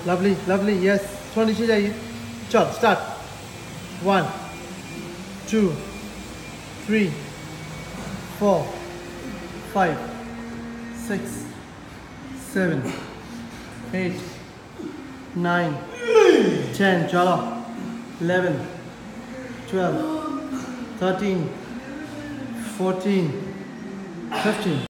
Lovely lovely yes, थोड़ा नीचे जाइए। चल स्टार्ट। 1 2 3 4 5 6 7 8 9 10 चलो 11 12 13 14 15